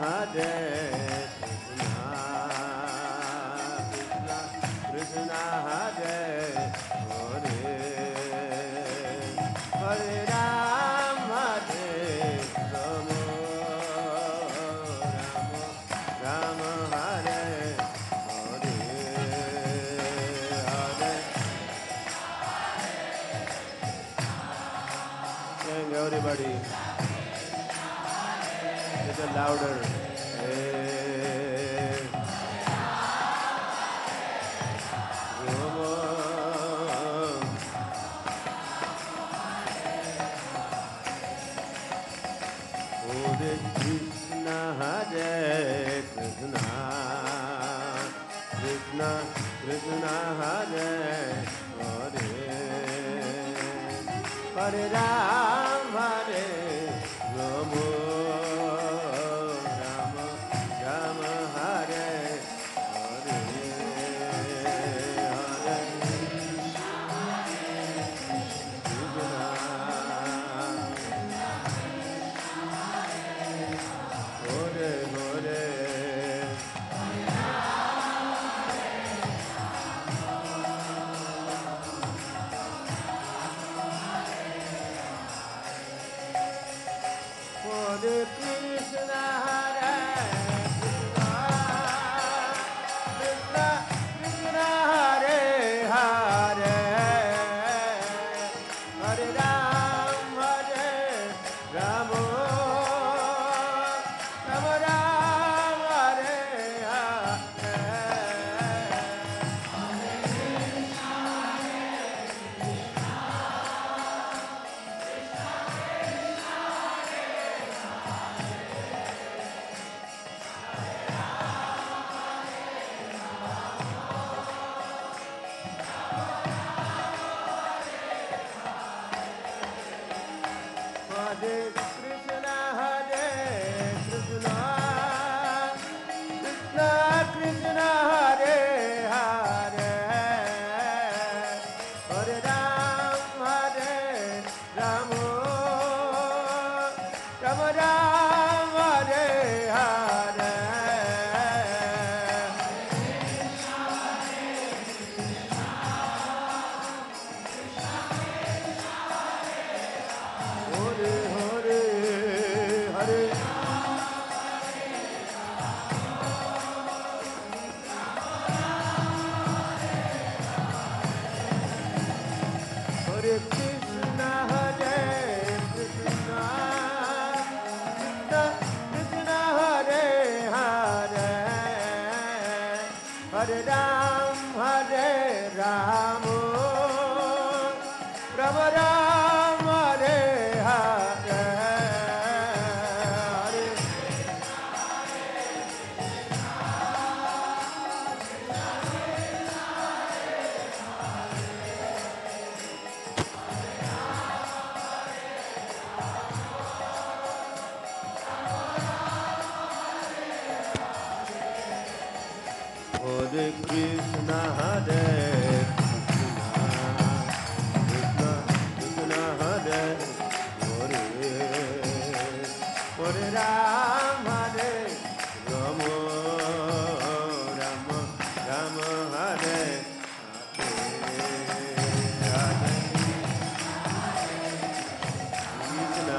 Hare Krishna Hare Hare Hare Ram Hare Rama Ram Hare Hare Hare. Sing everybody. Little louder. Hare Krishna Hare Krishna Krishna Krishna Hare Hare Hare Ram Hare Rama Rama Rama Hare Hare Hare Hare Hare Hare Krishna Hare Krishna Krishna Krishna Hare Hare Hare Ram Hare Rama Rama Ram Hare Hare Hare Krishna Hare Krishna Krishna Krishna Hare Hare Hare Ram Hare Rama Rama Ram Hare Hare Hare Hare Hare Hare Krishna Hare Krishna Krishna Krishna Hare Hare Hare Ram Hare Rama Rama Ram Hare Hare Hare Hare Krishna Hare Krishna Krishna Hare Hare Hare Ram Hare Rama Rama Rama Hare Hare Hare Krishna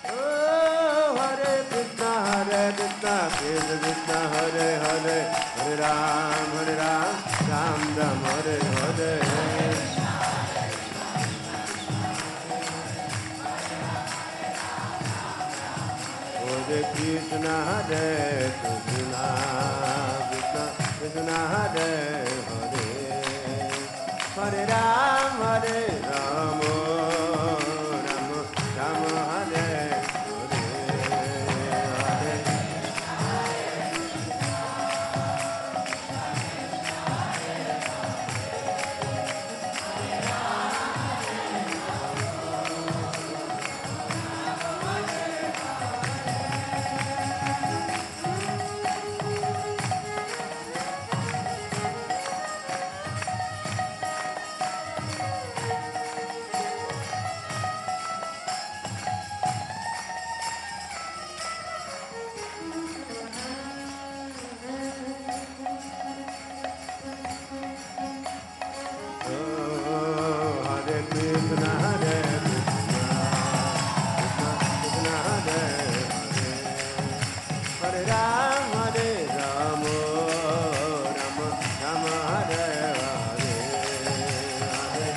Krishna Hare Hare Hare Ram, Ram Ram Hare Hare. Hare Krishna, Hare Krishna, Krishna Krishna, Hare Hare. Hare Ram, Hare Ram, Ram Ram, Hare Hare. Hare Krishna, Hare Krishna, Krishna Krishna, Hare Hare. Hare Ram, Hare Ram, Ram Ram, Hare Hare. Hare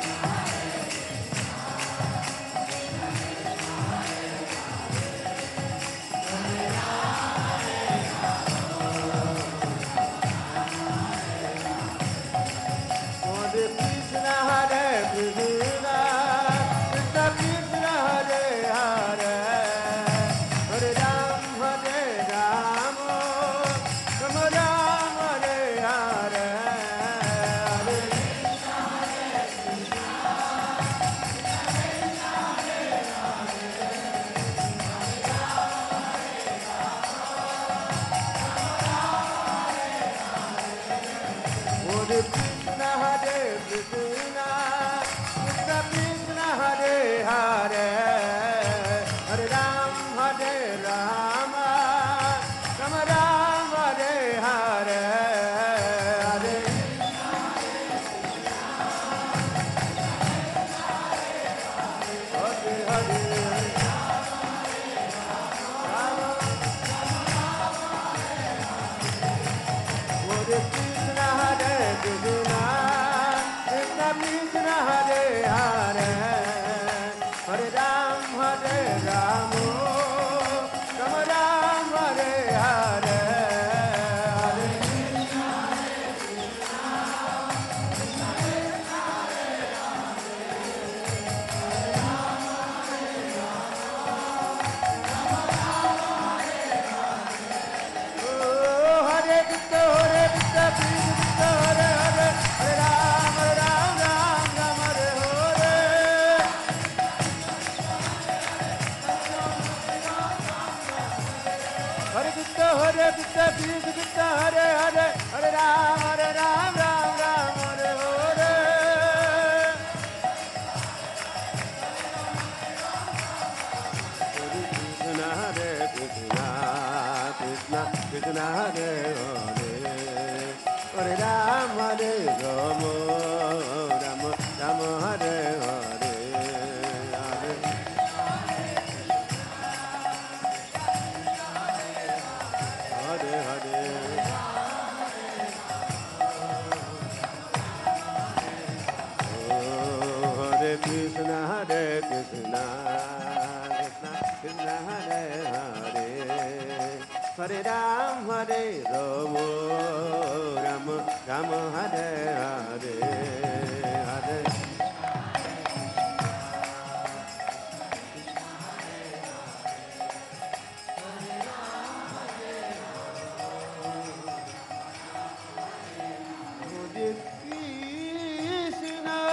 Hare Krishna, Hare Krishna, Krishna Krishna, Hare Hare. Hare Ram, Hare Ram, Ram Ram, Hare Hare. Hare Hare Krishna, Hare Krishna, Krishna Krishna, Hare Hare. Hare Ram, Hare Ram, Ram Ram, Hare Hare. Hare Hare Hare Rama, Hare Krishna, Hare Krishna, Krishna Krishna, Hare Hare. Hare Ram, Hare Ram, Ram Ram, Hare Hare. Hare Oh, Hare Krishna, Krishna, Hare Hare, Hare Ram, Ram Ram, Hare Hare. Hare Krishna, Krishna, Hare Hare, Hare Ram, Ram Ram, Hare Hare. Hare Krishna, Krishna Krishna, Hare Hare. Hare Ram, Hare Ram, Ram Ram, Hare Hare. Hare Hare Hare. Oh, Hare Krishna, Krishna Krishna, Hare Hare. Hare Ram, Hare Ram, Ram Ram, Hare Hare. Hare Hare Krishna,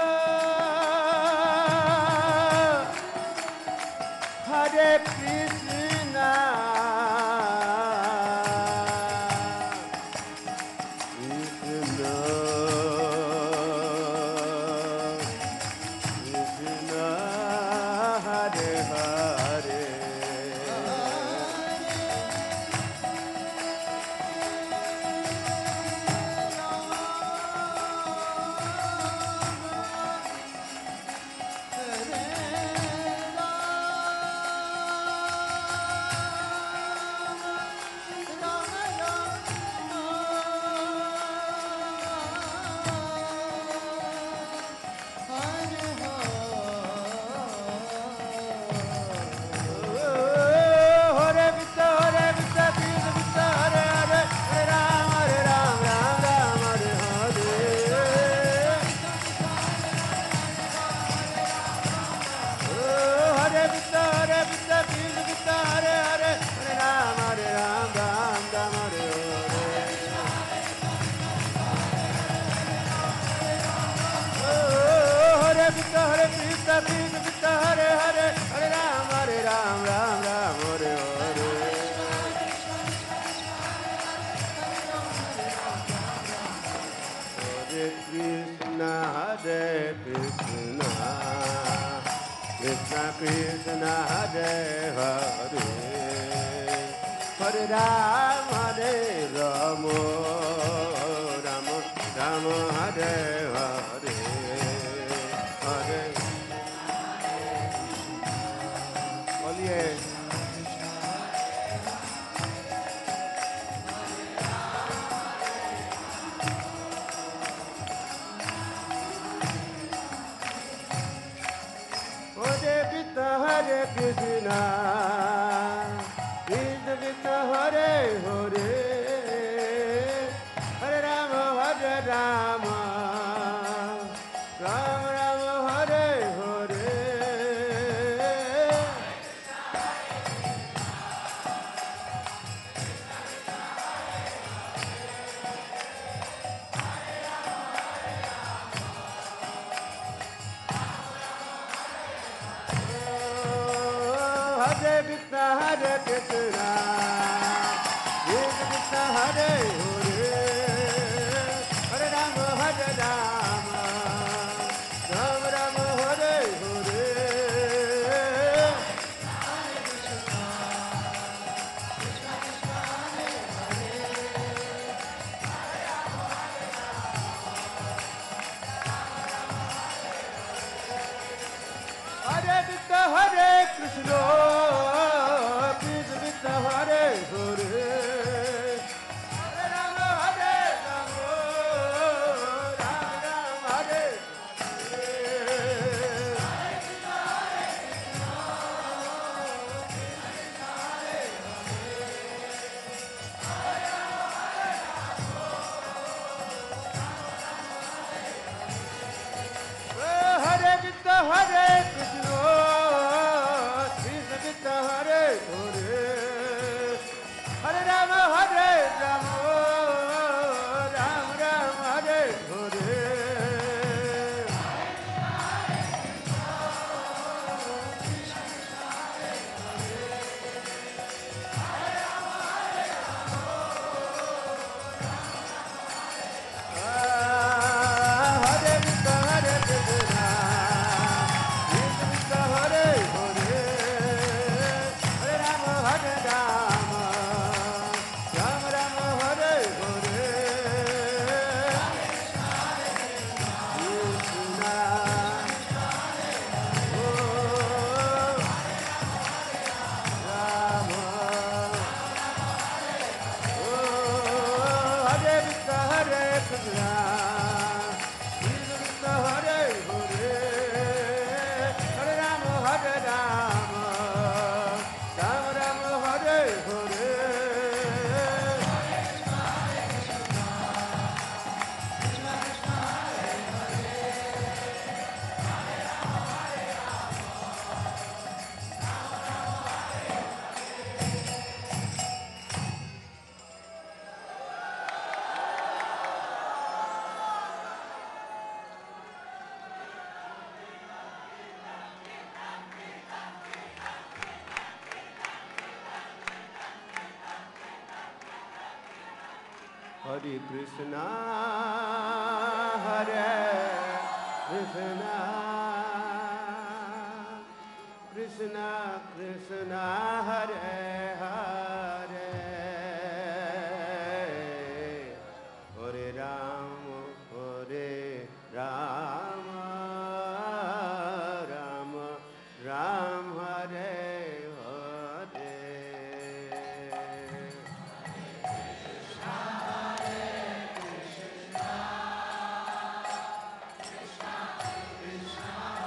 Hare Krishna, Krishna Hare Krishna, Krishna Krishna Hare Hare, Hare Rama Hare Rama, Rama Rama Hare Hare, Hare बोलिए Hare Krishna, Hare Krishna, Krishna Krishna Hare Hare, Hare Rama, Hare Rama, Rama Rama Hare Hare. Hare Krishna, Hare Krishna, Krishna Krishna Hare Hare, Hare Rama, Hare Rama, Rama Rama Hare Hare. Hare Krishna, Hare Krishna, Krishna Krishna Hare Hare, Hare Rama, Hare Rama, Rama Rama Hare Hare Krishna, Hare Krishna, Krishna Krishna Hare Hare, Hare Rama, Hare Rama, Rama Rama Hare Hare. Hare Krishna, Hare Krishna, Krishna Krishna Hare Hare, Hare Rama, Hare Rama, Rama Rama Hare Hare. Krishna, oh, Rama, oh, Hare Krishna, Hare Krishna, Krishna Krishna Hare Hare, Hare Rama, Hare Rama, Rama Rama Hare Hare. Hare Krishna, Hare Krishna, Krishna Krishna Hare Hare, Hare Rama, Hare Rama, Rama Rama Hare Hare.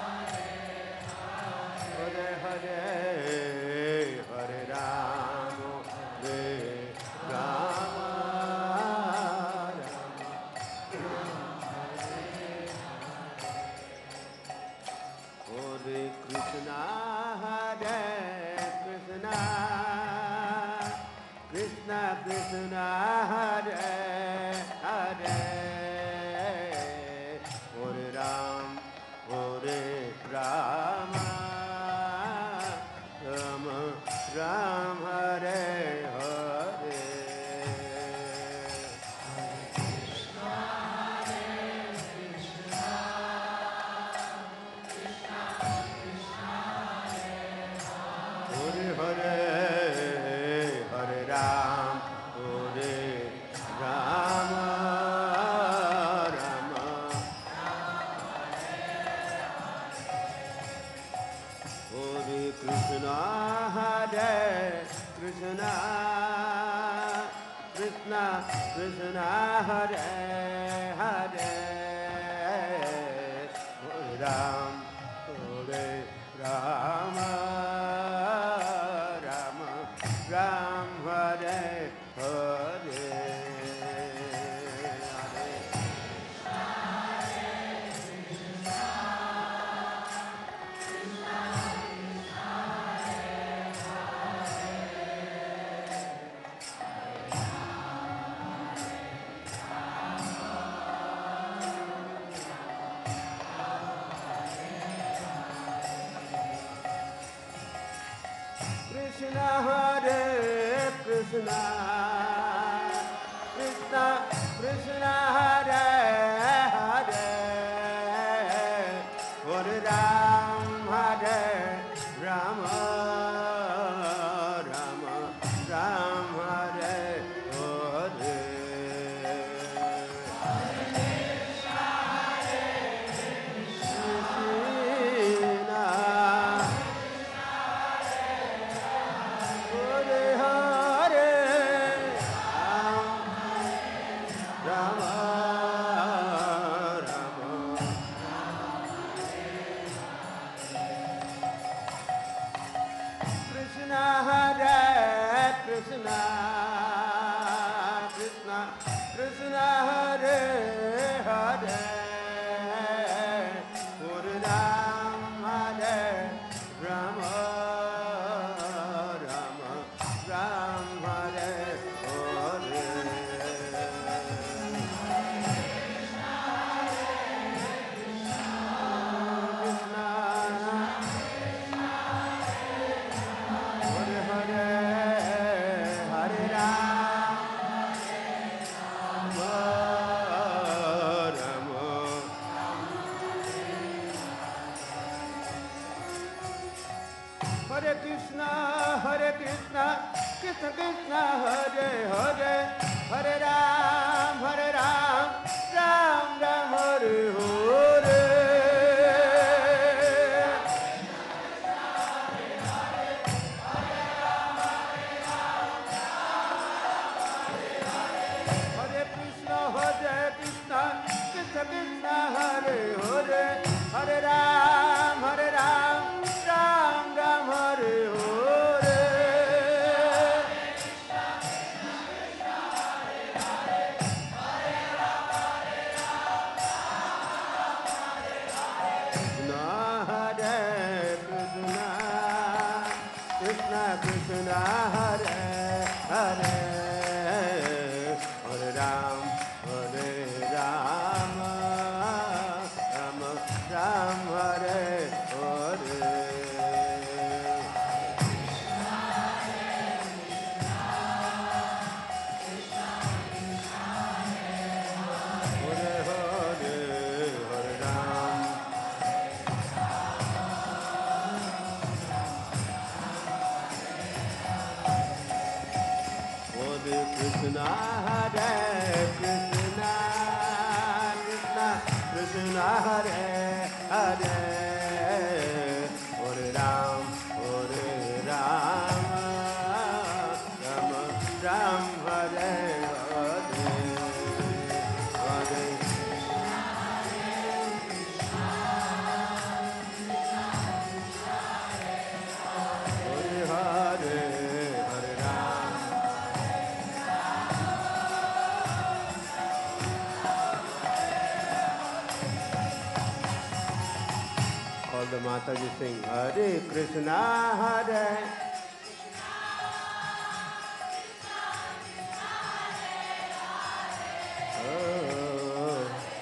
Hare Hare, Hare Rama, Hare Hare Hare Ram Hare Rama Rama Ram Hare Hare Krishna Hare Krishna Krishna Krishna Hare Hare Hare Ram Hare Rama Rama Ram Hare Hare Krishna Krishna Krishna Hare Hare Hare Ram Hare Rama Rama Ram Hare Hare Hare Krishna, Krishna Krishna, Hare Hare, Hare Ram, Ram Ram, Hare Hare. Hare Krishna, Krishna Krishna, Hare Hare, Hare Ram, Ram Ram, Hare Hare. Krishna Krishna Hare Hare Hare Ram Ram Ram Hare Hare Krishna Hare Krishna Krishna Krishna Hare Hare Hare Ram Ram Ram Hare Hare Hare Hare Hare Ram all the Mataji sing Hare Krishna Hare oh.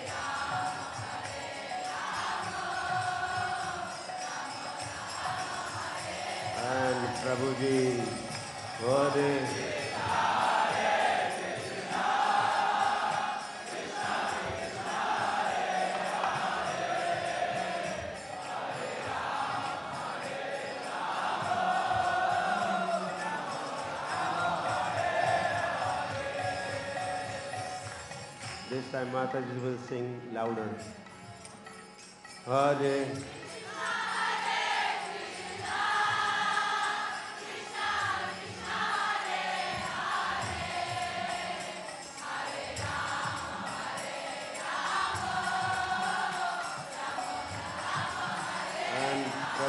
And Prabhuji Hare This time Mataji will sing louder. Hare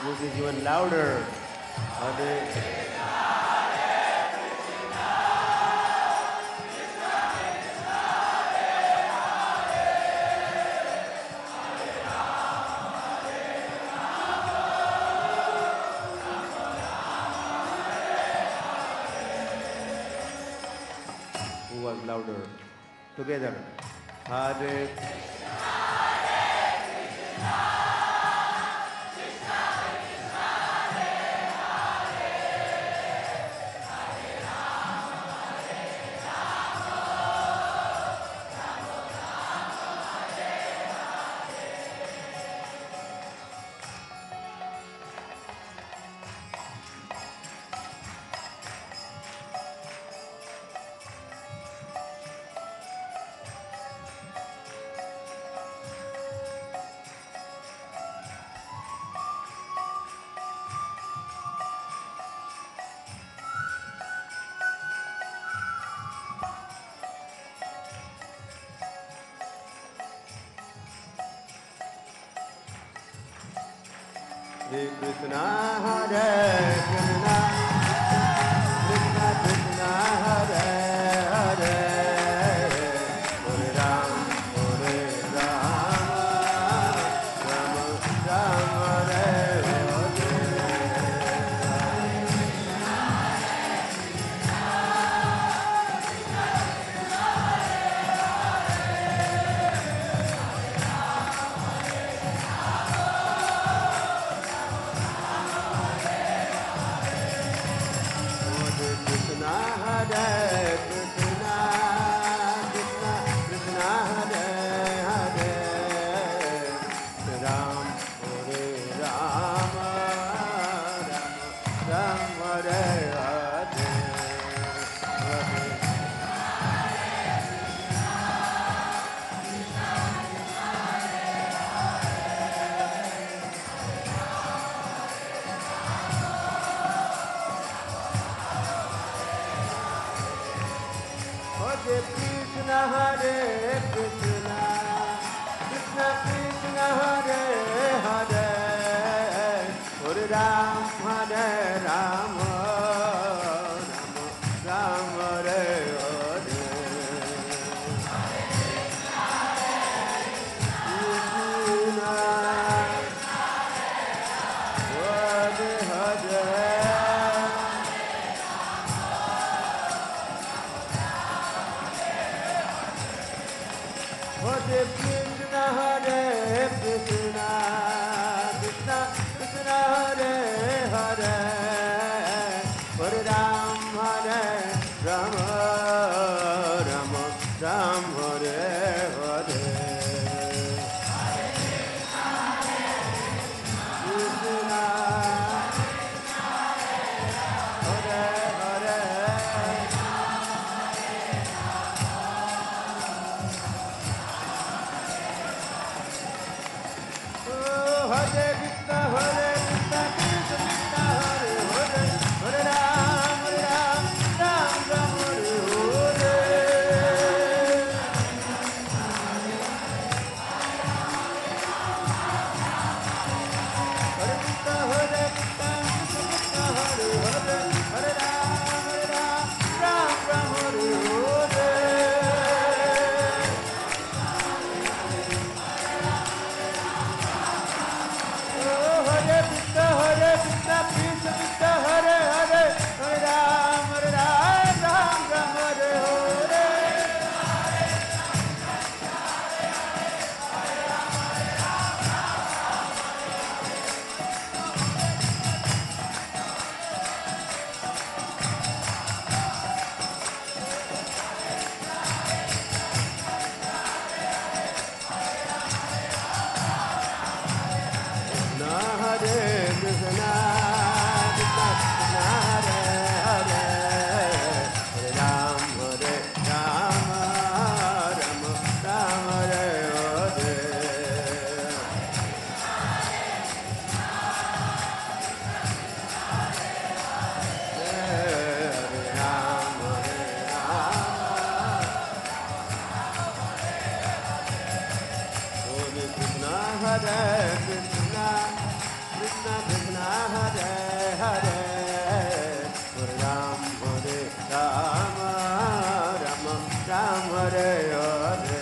This is even louder. Hare who was louder? Together. Hare Krishna, Hare Krishna, Krishna Krishna, Hare Hare, Hare Ram, Hare Ram, Ram Ram, Hare Hare. Krishna, Hare Krishna, Krishna Krishna, Hare Hare, Ram Hare Ram, Ram Ram, Hare Hare, Hare Krishna, Hare Krishna, Krishna Krishna, Hare Hare, Hare Ram, Hare Ram, Ram Ram, Hare Hare. Krishna, Hare Hare. Hare Krishna, Hare Krishna, Krishna Krishna, Hare Hare, Hare Ram, Hare Ram, Ram Ram, Hare Hare. Krishna, Hare Hare. Hare Krishna, Hare Krishna, Krishna Krishna, Hare Hare, Hare Ram, Ram Ram, Hare Hare. Hare Krishna, Hare Krishna, Krishna Krishna, Hare Hare, Hare Ram, Ram Ram, Hare Hare. Hare Krishna, Hare Krishna, Krishna Krishna, Hare Hare, Hare Ram, Ram Ram, Hare Hare. Hare Krishna, Krishna Krishna, Hare Hare, Hare Ram, Ram Ram, Hare Hare. Hare Krishna, Krishna Krishna Hare Hare Hare Ram Rama Ram Hare Hare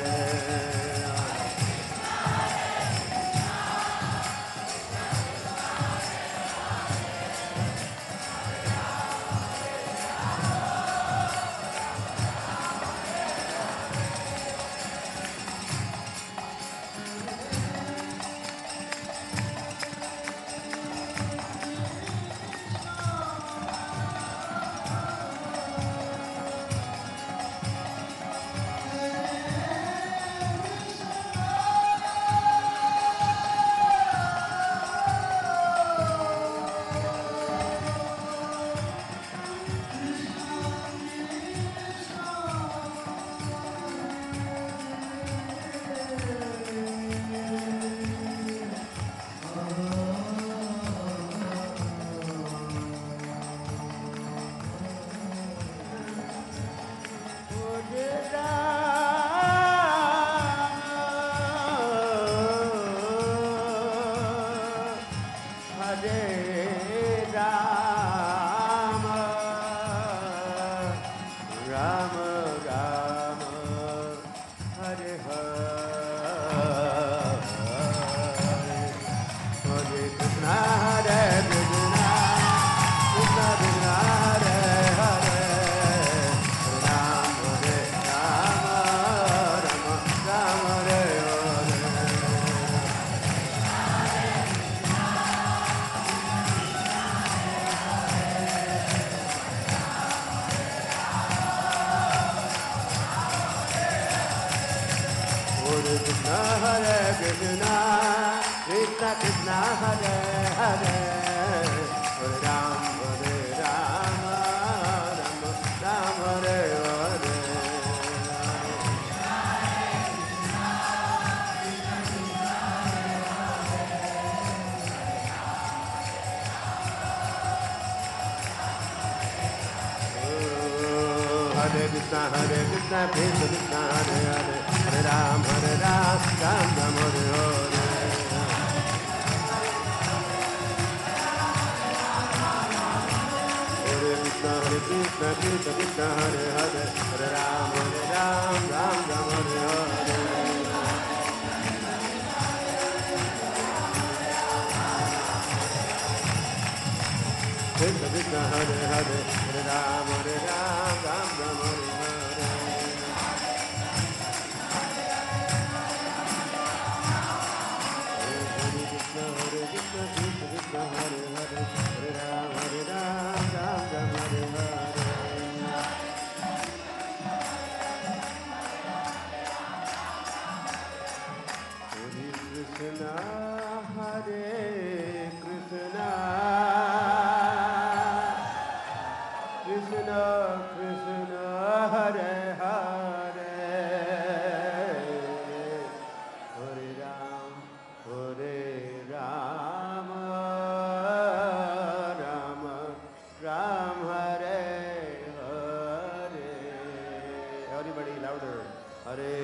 Krishna Hare Hare Hare Ram Ram Ram Hare Hare Hare Krishna Krishna Krishna Hare Hare Hare Ram Ram Ram Hare Hare Hare Krishna Krishna Hare Hare Hare Ram Ram Hare Hare Krishna Krishna Hare Hare Hare Ram Hare Ram Ram Hare Hare Hare Krishna Krishna Krishna Hare Hare Hare Ram Ram Hare Hare Krishna Hare Krishna Krishna Krishna Hare Hare Hare Ram Ram Ram Hare Hare Everybody louder Hare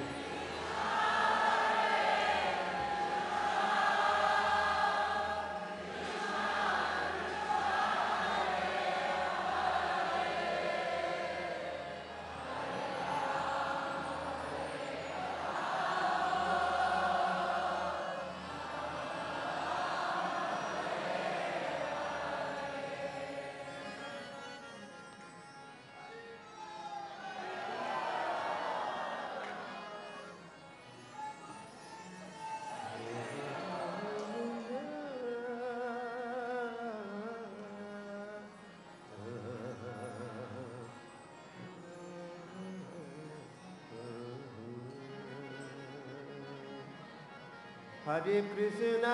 Hare Krishna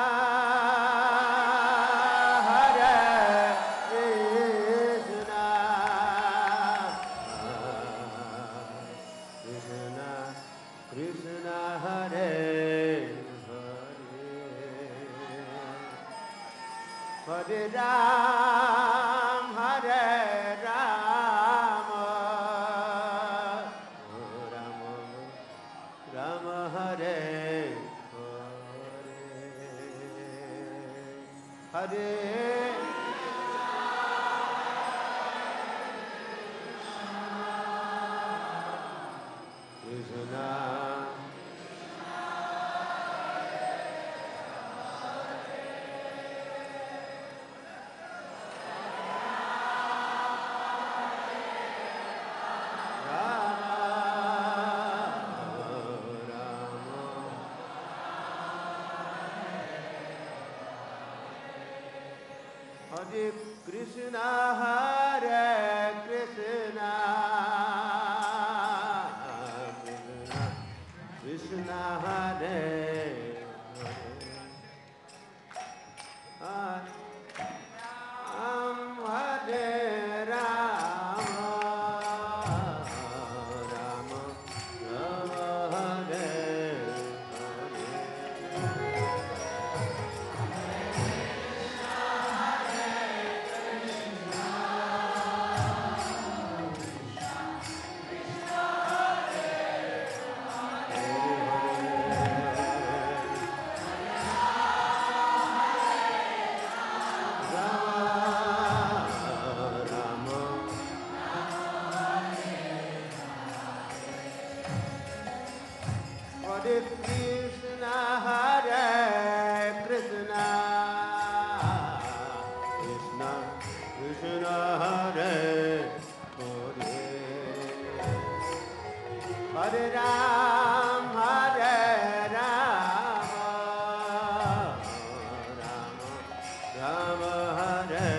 Hare Krishna Krishna Krishna Hare Hare Hare Ram Ram Hare Hare Krishna Krishna Hare Krishna Krishna Krishna Hare Hare Hare Rama Rama Rama Hare Krishna Hare Krishna Krishna Krishna Hare Hare Hare Ram Hare Rama Rama Rama Hare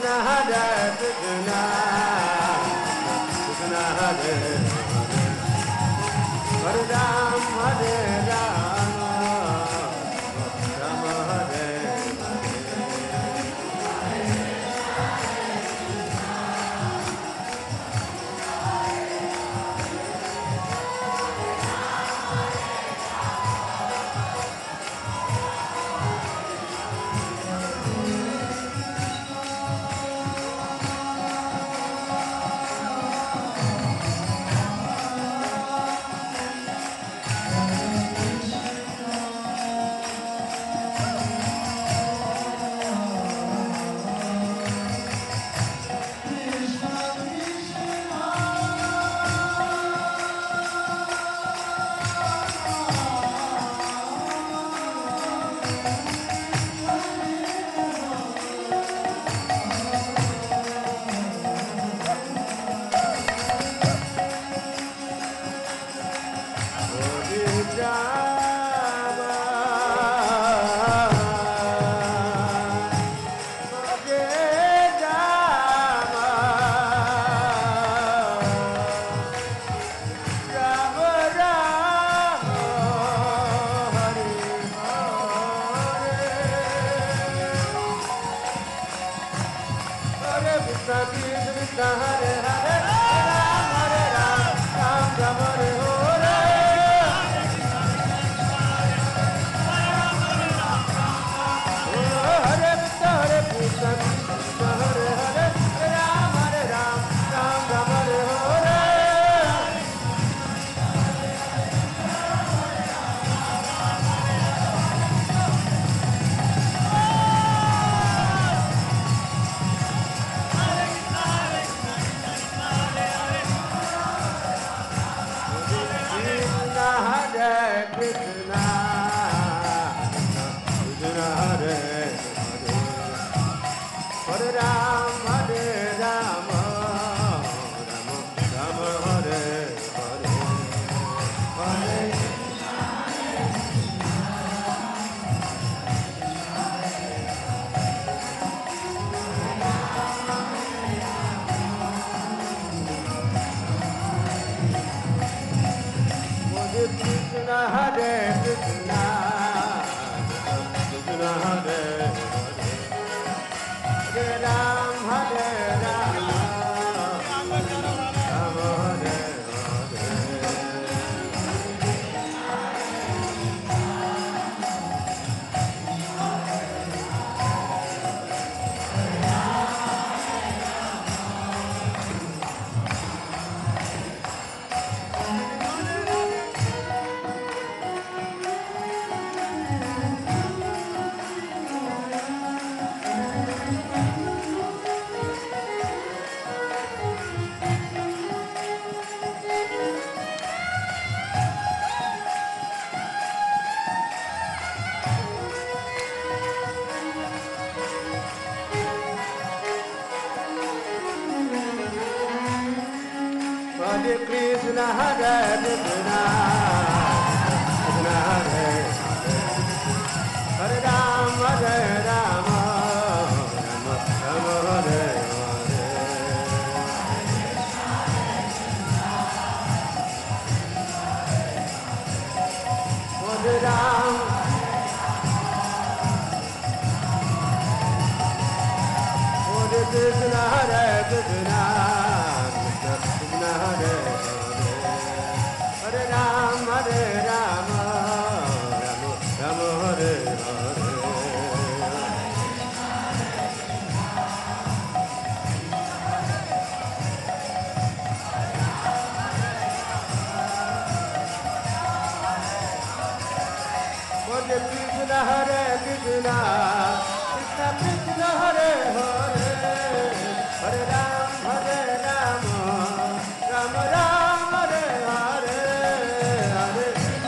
Krishna, Hare Krishna, Krishna Hare Hare Ram, Hare Rama, Rama Hare Krishna, Hare Krishna, Krishna Hare Hare Ram, Hare Rama, Rama Rama Hare Hare. Hare Ram, Hare Krishna, Hare Krishna, Krishna Krishna Hare Hare Ram, Hare Rama, Rama Rama Hare Hare. Hare Krishna, Hare Krishna, Krishna Krishna Hare Hare, Hare Ram, Hare Rama, Rama Rama Hare Hare, Hare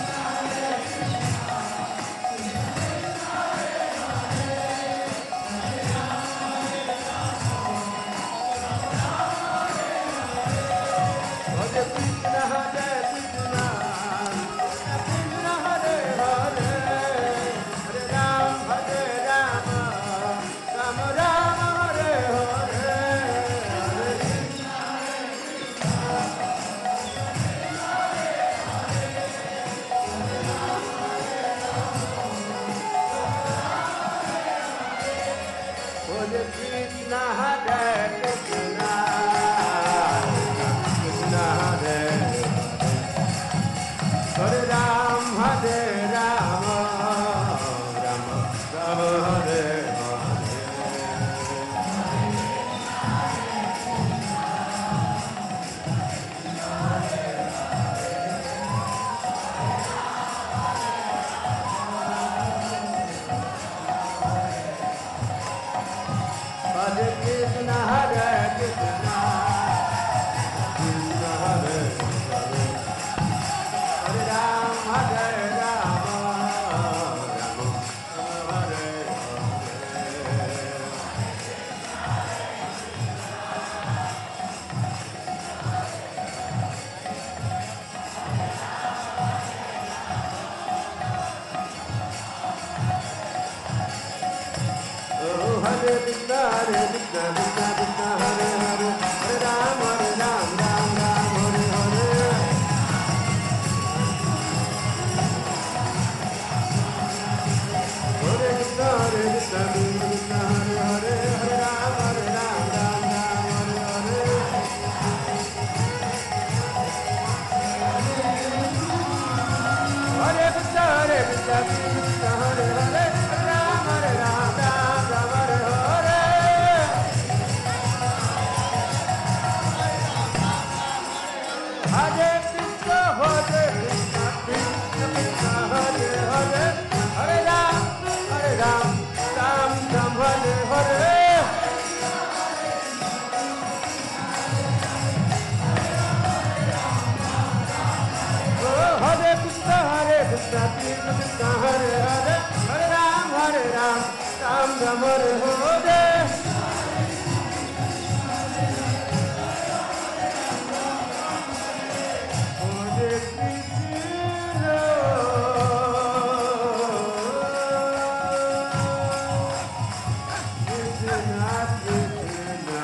Hare Krishna, Hare Krishna, Krishna Krishna Hare Hare, Hare Ram, Hare Rama. Hare Krishna, Krishna Hare Hare, Hare Ram, Hare Rama, Rama Hare Hare Krishna, Krishna Krishna, Hare Hare, Hare Ram, Ram Ram, Hare Hare. Hare Krishna, Krishna Krishna, Hare Hare, Hare Ram, Ram Ram, Hare Hare. Hare Krishna, Krishna Krishna, Hare Hare, Hare Ram, Ram Ram, Hare Hare. Hare Krishna, Krishna Krishna, Hare Hare, Hare Ram, Ram Ram, Hare Hare. Oh, Hare Krishna, Krishna Krishna, Hare Hare, Hare Ram, Ram Ram, Hare Hare. Hare Krishna, Krishna Krishna,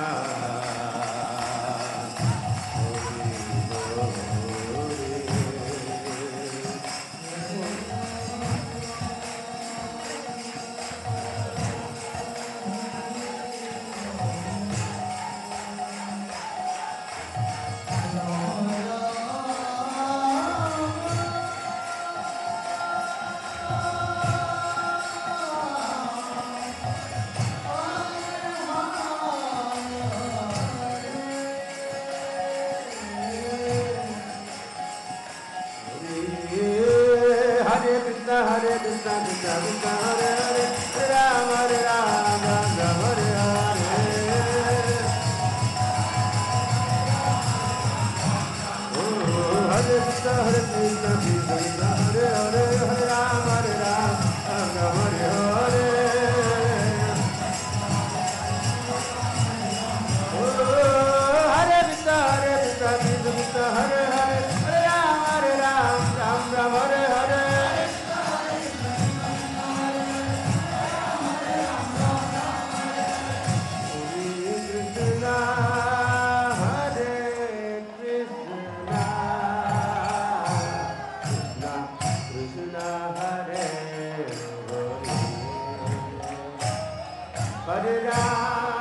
Hare Krishna, Krishna Krishna, Hare Hare, Hare Ram, Ram Ram, Hare Hare. Oh, Hare Krishna, Krishna Krishna, Hare Hare, Hare Ram, Ram Ram, Hare Hare. Oh, Hare Krishna, Krishna Krishna, Hare Hare, Hare Ram, Ram Ram, Hare Hare. Hare Ram.